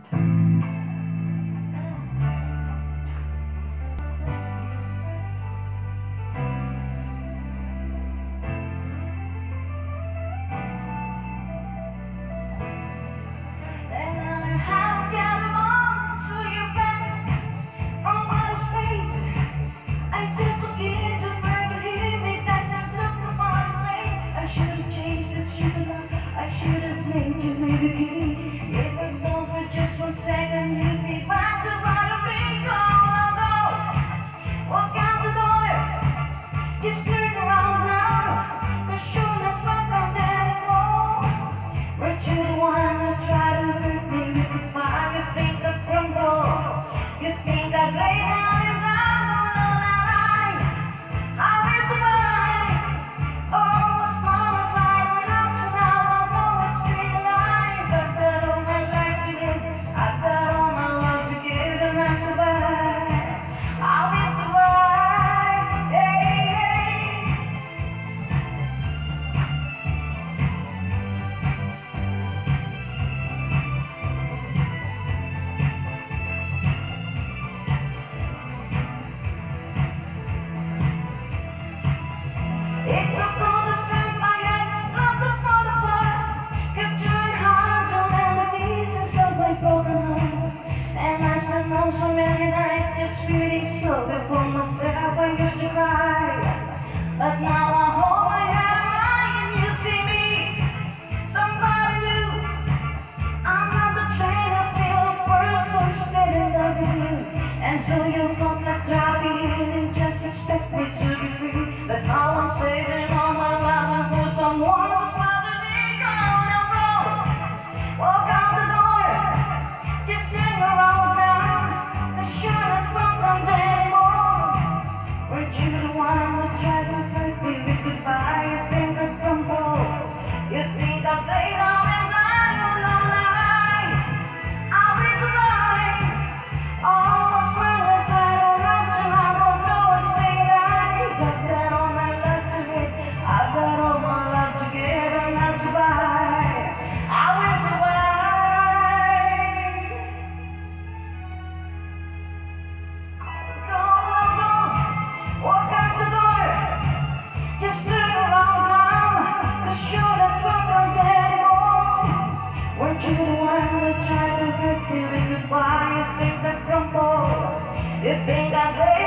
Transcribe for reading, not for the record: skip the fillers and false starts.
So many nights just feeling so good for myself. I used to cry, but now I hold my head and you see me, somebody new. I'm on the train, I feel the first one spinning loving you. And so you felt like driving in and just expect me to be free. But now I'm saving all my life for someone who's loving me. Come on, go, walk out the door, just hang around now. Weren't you the one who tried to hurt me with goodbye? You think I crumble, you think I play down and die. You know that I will survive. Oh, smiling side of action, I don't know and say that you got that all my life to live. I've got all my life to give and I survive. I will survive. Walk out the door, just turn around now, 'cause you're not welcome anymore. Weren't you the one who tried to hurt me with goodbye? You think I crumble, you think I play